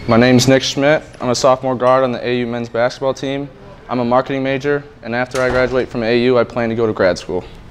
My name's Schmidt. I'm a sophomore guard on the AU men's basketball team. I'm a marketing major, and after I graduate from AU, I plan to go to grad school.